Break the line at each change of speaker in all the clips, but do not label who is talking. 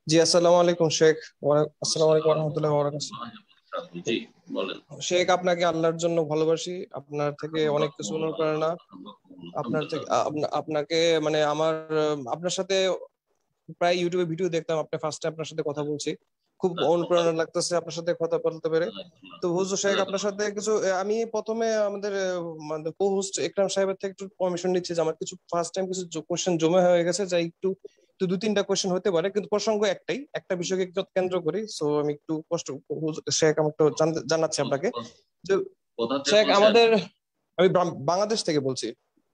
জি, আসসালামু আলাইকুম শেখ। আসসালামু আলাইকুম রহমতুল্লাহ ওয়া
জি, বলেন।
শেখ, আপনাকে আল্লাহর জন্য ভালোবাসি। আপনার থেকে অনেক কিছু অনুপ্রেরণা। আপনার থেকে
আলহামদুলিল্লাহ।
আপনাকে মানে আমার আপনার সাথে প্রায় ইউটিউবে ভিডিও দেখতাম। আপনি ফার্স্টে আপনার সাথে কথা বলছি, খুব অনুপ্রেরণা লাগতেছে আপনার সাথে কথা বলতে পেরে। তো হুজুর শেখ, আপনার সাথে কিছু আমি প্রথমে আমাদের মানে কো-হোস্ট একরাম সাহেবের থেকে একটু পারমিশন নিচ্ছি যে আমার কিছু ফার্স্ট টাইম কিছু কোশ্চেন জমা হয়ে গেছে, যাই একটু একটু দু তিনটা কোশ্চেন হতে পারে, কিন্তু প্রসঙ্গ একটাই, একটা বিষয়কে একটু কেন্দ্র করি। সো আমি একটু কষ্ট, হুজুর শেখ আমি একটু জানাচ্ছি আপনাকে যে
কোথা থেকে
শেখ
বলছেন?
আমাদের, আমি বাংলাদেশ থেকে বলছি।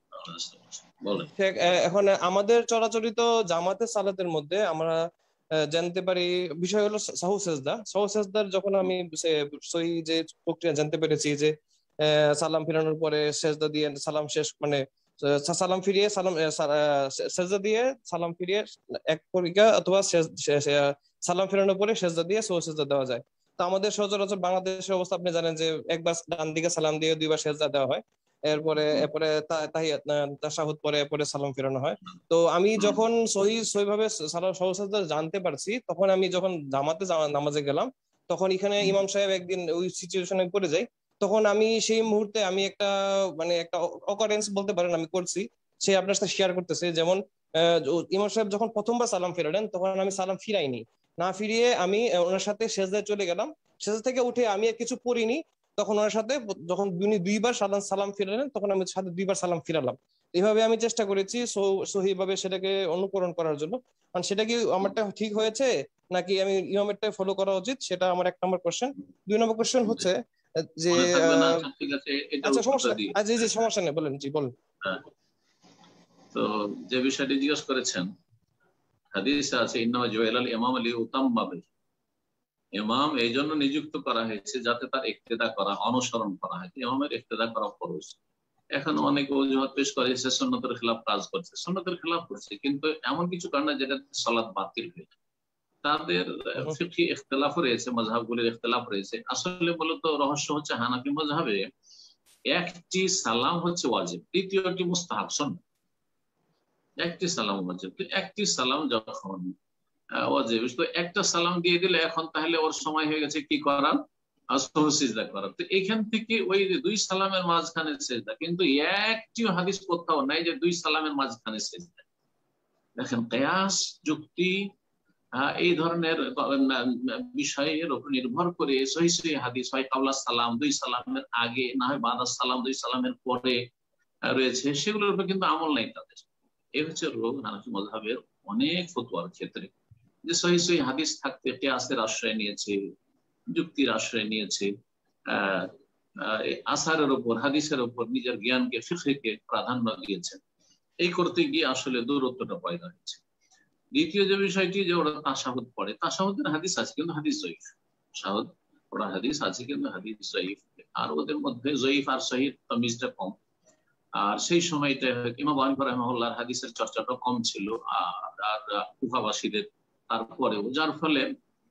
বলেন।
শেখ, এখন আমাদের চরাচরিত জামাতে সালাতের মধ্যে আমরা জানতে পারি বিষয় হলো সাহু সেজদা। সাহু সেজদার যখন আমি সই যে প্রক্রিয়া জানতে পেরেছি যে সালাম ফিরানোর পরে সেজদা দিয়ে সালাম শেষ, মানে সালাম ফিরিয়ে সালাম সেজদা দিয়ে সালাম ফিরিয়ে এক পরিকা, অথবা সালাম ফিরানোর পরে সেজদা দিয়ে সহু সেজদা দেওয়া যায়। তো আমাদের সচরাচর বাংলাদেশের অবস্থা আপনি জানেন যে একবার ডান দিকে সালাম দিয়ে দুইবার সেজদা দেওয়া হয়। এরপরে এরপরে তাহিয়াত তাশাহুদ পরে এরপরে সালাম ফেরানো হয়। তো আমি যখন সহিভাবে সালাম সহসাদা জানতে পারছি, তখন আমি যখন নামাজে গেলাম, তখন এখানে ইমাম সাহেব একদিন ওই সিচুয়েশনে পড়ে যাই। তখন আমি সেই মুহূর্তে আমি একটা মানে একটা অকারেন্স বলতে পারেন আমি করছি, সে আপনার সাথে শেয়ার করতেছে। যেমন ইমাম সাহেব যখন প্রথমবার সালাম ফেরালেন, তখন আমি সালাম ফিরাইনি, না ফিরিয়ে আমি ওনার সাথে সেজদায় চলে গেলাম। সেজদা থেকে উঠে আমি আর কিছু পড়িনি। তখন ওনার সাথে যখন উনি দুইবার সালাম সালাম ফিরালেন, তখন আমি সাথে দুইবার সালাম ফিরালাম। এইভাবে আমি চেষ্টা করেছি সহিভাবে সেটাকে অনুকরণ করার জন্য। কারণ সেটা কি আমারটা ঠিক হয়েছে নাকি আমি ইমামেরটা ফলো করা উচিত, সেটা আমার এক নম্বর কোশ্চেন। দুই নম্বর কোশ্চেন হচ্ছে যে
মনে থাকবে না? আচ্ছা, ঠিক আছে, এটার
আচ্ছা
উত্তরটা
সমস্যা,
দিই।
আচ্ছা জি সমস্যা নেই, বলেন, জি বলেন।
হ্যাঁ, তো যে বিষয়টি জিজ্ঞেস করেছেন, হাদিসে আছে ইন্নামা জুইলাল ইমাম লিইউতাম্মা বিহি। ইমাম এই জন্য নিযুক্ত করা হয়েছে যাতে তার ইক্তেদা করা, অনুসরণ করা হয়। ইমামের ইক্তেদা করা ফরজ। এখন অনেক অজুহাত পেশ করে সে সুন্নতের খেলাফ কাজ করছে, সুন্নতের খেলাফ করছে, কিন্তু এমন কিছু কারণে যেটা সালাত বাতিল হয়ে যায়। তাদের
হুম,
ফিকহি ইখতিলাফ রয়েছে, মাযহাবগুলির ইখতিলাফ রয়েছে। আসলে মূলত রহস্য হচ্ছে হানাফি মাযহাবে একটি সালাম হচ্ছে ওয়াজিব, দ্বিতীয়টি মুস্তাহাব সুন্নাহ। একটি সালাম ওয়াজিব, তো একটি সালাম যখন ওয়াজিব, তো একটা সালাম দিয়ে দিলে এখন তাহলে ওর সময় হয়ে গেছে কি করার, আসহু সিজদা করার। তো এখান থেকে ওই যে দুই সালামের মাঝখানে সিজদা, কিন্তু একটিও হাদিস কোথাও নাই যে দুই সালামের মাঝখানে সিজদা। দেখেন, কিয়াস যুক্তি এই ধরনের বিষয়ের উপর নির্ভর করে সহিহ সহিহ হাদিস হয় কাবলা সালাম দুই সালামের আগে, না হয় বাদা সালাম দুই সালামের পরে রয়েছে, সেগুলোর উপর কিন্তু আমল নাই তাদের। এই হচ্ছে রোগ হানাফি মাযহাবের অনেক ফতোয়ার ক্ষেত্রে, যে সহিহ সহিহ হাদিস থাকতে কিয়াসের আশ্রয় নিয়েছে, যুক্তির আশ্রয় নিয়েছে, আহ আসারের উপর, হাদিসের উপর নিজের জ্ঞানকে, ফিকহকে প্রাধান্য দিয়েছে। এই করতে গিয়ে আসলে দূরত্বটা পয়দা হয়েছে। দ্বিতীয় যে বিষয়টি, যে ওরা তাশাহুদ পড়ে, তাশাহুদের হাদিস আছে কিন্তু হাদিস জয়ীফ। তাশাহুদ ওরা হাদিস আছে কিন্তু হাদিস জয়ীফ। আর ওদের মধ্যে জয়ীফ আর সহিহ তামিজটা কম। আর সেই সময়টা ইমাম আবু হানিফা রাহিমাহুল্লাহর হাদিসের চর্চাটা কম ছিল, আর কুফাবাসীদের তারপরেও, যার ফলে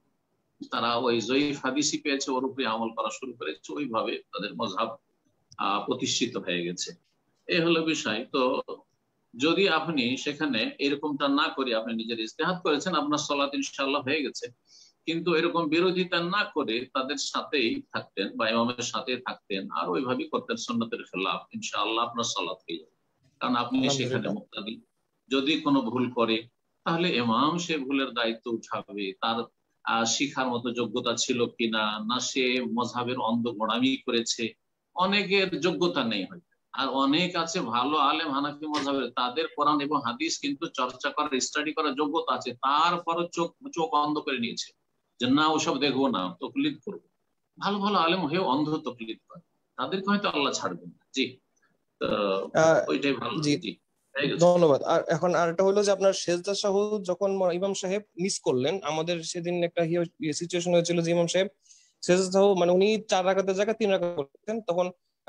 তারা ওই জয়ীফ হাদিসই পেয়েছে, ওর উপরে আমল করা শুরু করেছে, ওইভাবে তাদের মযহাব প্রতিষ্ঠিত হয়ে গেছে। এই হলো বিষয়। তো যদি আপনি সেখানে এরকমটা না করে আপনি নিজের ইজতিহাদ করেছেন, আপনার সালাত ইনশাআল্লাহ হয়ে গেছে। কিন্তু এরকম বিরোধিতা না করে তাদের সাথেই থাকতেন বা ইমামের সাথে থাকতেন আর ওইভাবেই করতেন সুন্নতের খেলাফ, ইনশাআল্লাহ আপনার সালাত হয়ে যাবে। কারণ আপনি সেখানে
আলহামদুলিল্লাহ।
মুক্তাদি। যদি কোনো ভুল করে তাহলে ইমাম সে ভুলের দায়িত্ব উঠাবে। তার শিখার মতো যোগ্যতা ছিল কিনা, না সে মযহাবের অন্ধ গোড়ামি করেছে। অনেকের যোগ্যতা নেই হয়তো, আর অনেক আছে ভালো আলেম হানাফি মাযহাবের, তাদের কোরআন এবং হাদিস কিন্তু চর্চা করার, স্টাডি করার যোগ্যতা আছে, তারপরও চোখ চোখ অন্ধ করে নিয়েছে যে না ওসব দেখবো না, তকলিদ করবো। ভালো ভালো আলেম হয়েও অন্ধ তকলিদ করে, তাদেরকে হয়তো আল্লাহ ছাড়বেন না। জি, তো
আহ
ওইটাই ভালো।
জি,
জি, হয়ে গেছে।
ধন্যবাদ। আর এখন আরেকটা হলো যে আপনার সেজদা সাহু যখন ইমাম সাহেব মিস করলেন, আমাদের সেদিন একটা সিচুয়েশন হয়েছিল যে ইমাম সাহেব সেজদা সাহু মানে উনি 4 রাকাতের জায়গায় 3 রাকাত করতেন, তখন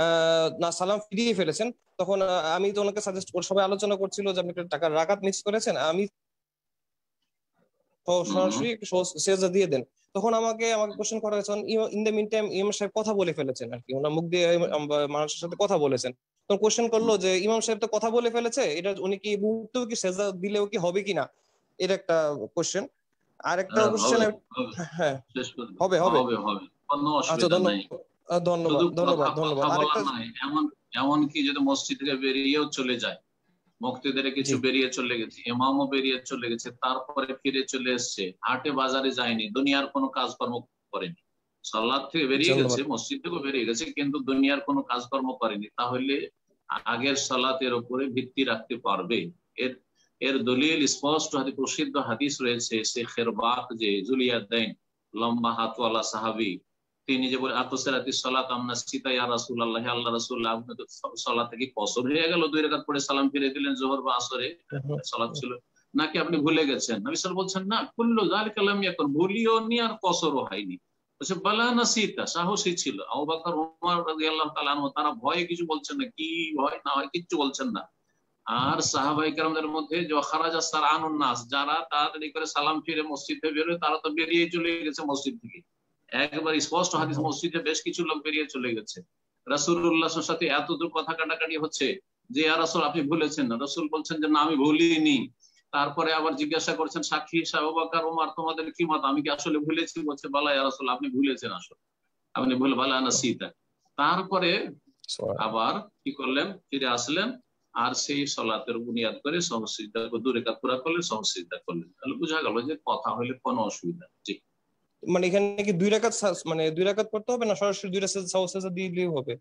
না সালাম ফিরিয়ে ফেলেছেন। তখন আমি তো ওনাকে সাজেস্ট, ওর সবাই আলোচনা করছিল যে আপনি একটা টাকার রাকাত মিস করেছেন, আমি
হম।
সরাসরি একটু সেজদা দিয়ে দেন। তখন আমাকে আমাকে কোশ্চেন করা হয়েছে, ইন দ্য মিন টাইম ইমাম সাহেব কথা বলে ফেলেছেন আর কি, ওনার মুখ দিয়ে মানুষের সাথে কথা বলেছেন। তো কোশ্চেন করলো যে ইমাম সাহেব তো কথা বলে ফেলেছে, এটা উনি কি এই মুহূর্তেও কি সেজদা দিলেও কি হবে কিনা, এটা একটা কোশ্চেন। আরেকটা কোশ্চেন।
হবে হবে
হ্যাঁ,
শেষ করে দাও।
হবে হবে।
হবে হবে কোনো
আচ্ছা,
অসুবিধা নাই।
ধন্যবাদ
শুধু
ধন্যবাদ
কথা
ধন্যবাদ।
কথা বলা
আরেকটা।
নয়, এমন কি যদি মসজিদ থেকে বেরিয়েও চলে যায়, মুক্তিদের কিছু
জি,
বেরিয়ে চলে গেছে, ইমামও বেরিয়ে চলে গেছে, তারপরে ফিরে চলে এসছে, হাটে বাজারে যায়নি, দুনিয়ার কোনো কাজকর্ম করেনি, সালাত থেকে বেরিয়ে গেছে,
ধন্যবাদ।
মসজিদ থেকেও বেরিয়ে গেছে, কিন্তু দুনিয়ার কোনো কাজকর্ম করেনি, তাহলে আগের সালাতের উপরে ভিত্তি রাখতে পারবে? এর এর দলিল স্পষ্ট প্রসিদ্ধ হাদিস রয়েছে, সে খেরবাক যে জুলিয়াদাইন, লম্বা হাতওয়ালা সাহাবি, তিনি যে বলে আতসেরাতি সালাত আমনা সিতা ইয়া রাসূলুল্লাহ, আল্লাহ রাসূলুল্লাহ আপনি তো সালাত থেকে কসর হয়ে গেল, 2 রাকাত পড়ে সালাম ফিরে দিলেন, যোহর বা আসরে সালাত ছিল, নাকি আপনি ভুলে গেছেন? নবী সাল্লাল্লাহু আলাইহি ওয়াসাল্লাম বলছেন না, কুল্লু যালিকা লাম ইয়াকুন, ভুলিও নি আর কসরও হয়নি। বলছে বালা নাসিতা, সাহসী ছিল। আবু বকর ওমর রাদিয়াল্লাহু তাআলা আনহু তারা ভয়ে কিছু বলছেন না, কি ভয় না হয় কিচ্ছু বলছেন না। আর সাহাবায়ে কেরামদের মধ্যে যে খারাজা সারআনুন নাস, যারা তাড়াতাড়ি করে সালাম ফিরে মসজিদে বেরোয়, তারা তো বেরিয়ে চলে গেছে মসজিদ থেকে, একবার স্পষ্ট হাদিস, মসজিদে বেশ কিছু লোক বেরিয়ে চলে গেছে। রাসূলুল্লাহ সাল্লাল্লাহু আলাইহি ওয়াসাল্লামের সাথে এতদূর কথা কাটাকাটি হচ্ছে যে ইয়া রাসূল আপনি ভুলেছেন না, রাসূল বলছেন যে না আমি ভুলিনি। তারপরে আবার জিজ্ঞাসা করছেন সাক্ষী হিসাবে, আবু বকর ওমর তোমাদের কি মত, আমি কি আসলে ভুলেছি? বলছে বালা ইয়া রাসূল আপনি ভুলেছেন, আসলে আপনি ভুল, বালা নাসিতা। তারপরে আবার কি করলেন, ফিরে আসলেন, আর সেই সালাতের বুনিয়াদ করে সহজসিজদা 2 রাকাত পুরা করলেন, সহজসিজদা করলেন। তাহলে বোঝা গেল যে কথা হলে কোনো অসুবিধা নেই। জি,
মানে এখানে কি 2 রাকাত মানে 2 রাকাত পড়তে হবে, না সরাসরি 2 রাকাত সাহু সেজদা দিলেই হবে?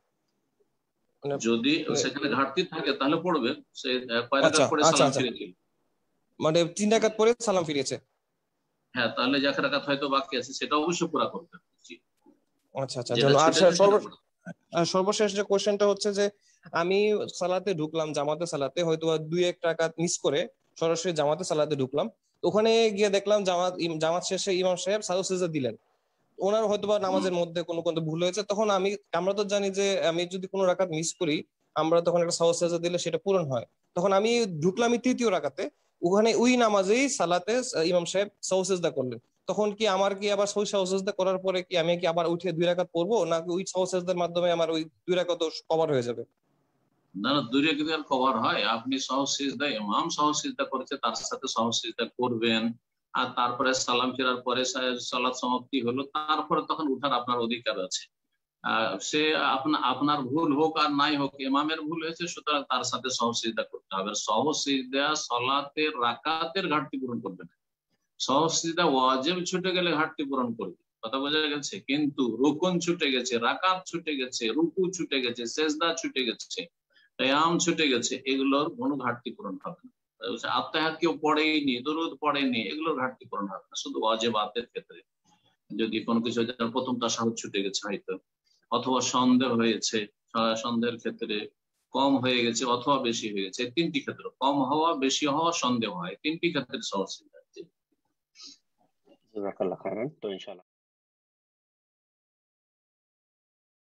মানে
যদি সেখানে ঘাটতি থাকে তাহলে পড়বে, সে কয় রাকাত
আচ্ছা
পড়ে
আচ্ছা
সালাম
আচ্ছা,
ফিরে দিল।
মানে 3 রাকাত পরে সালাম ফিরিয়েছে।
হ্যাঁ, তাহলে যে 1 রাকাত হয়তো বাকি আছে সেটা অবশ্যই পুরা করতে হবে। জি,
আচ্ছা আচ্ছা,
যেটা
জানো। আর
ছুটে যায় সেটা পড়া।
সর্বশেষ যে কোশ্চেনটা হচ্ছে যে আমি সালাতে ঢুকলাম, জামাতে সালাতে হয়তো 2-1 রাকাত মিস করে সরাসরি জামাতে সালাতে ঢুকলাম। ওখানে গিয়ে দেখলাম জামাত শেষে ইমাম সাহেব সাহু সেজদা দিলেন, ওনার হয়তোবা নামাজের মধ্যে কোনো কোনো ভুল হয়েছে। তখন আমরা তো জানি যে আমি যদি কোনো রাকাত মিস করি, আমরা তখন একটা সাহু সেজদা দিলে সেটা পূরণ হয়। তখন আমি ঢুকলামই 3য় রাকাতে, ওখানে ওই নামাজেই সালাতে ইমাম সাহেব সাহু সেজদা করলেন। তখন কি আমার কি আবার ওই সাহু সেজদা করার পরে কি আমি কি আবার উঠে 2 রাকাত পড়বো, নাকি ওই সাহু সেজদার মাধ্যমে আমার ওই 2 রাকাত কভার হয়ে যাবে?
না না, 2 রাকাত আর কভার হয়? আপনি সহজসিজদা, ইমাম সহজসিজদা করেছে তার সাথে সহজসিজদা করবেন, আর তারপরে সালাম ফেরার পরে সালাত সমাপ্তি হলো, তারপরে তখন উঠার আপনার অধিকার আছে। সে আপনার ভুল হোক আর নাই হোক, ইমামের ভুল হয়েছে, সুতরাং তার সাথে সহজসিজদা করতে হবে। সহজসিজদা সালাতের রাকাতের ঘাটতি পূরণ করবে না, সহজসিজদা ওয়াজিব ছুটে গেলে ঘাটতি পূরণ করবে, কথা বোঝা গেছে? কিন্তু রুকুন ছুটে গেছে, রাকাত ছুটে গেছে, রুকু ছুটে গেছে, সেজদা ছুটে গেছে, কিয়াম ছুটে গেছে, এগুলোর কোনো ঘাটতি পূরণ হবে না। আত্মাহাত কেউ পড়েইনি, দরুদ পড়েনি, এগুলোর ঘাটতি পূরণ হবে না। শুধু ওয়াজিবাতের ক্ষেত্রে যদি কোনো কিছু, প্রথম তাশাহুদ ছুটে গেছে হয়তো, অথবা সন্দেহ হয়েছে, সন্দেহের ক্ষেত্রে কম হয়ে গেছে অথবা বেশি হয়ে গেছে, 3টি ক্ষেত্রে, কম হওয়া, বেশি হওয়া, সন্দেহ হয়, 3টি ক্ষেত্রে সহজ।
জাযাকাল্লাহ খাইরান। তো ইনশাআল্লাহ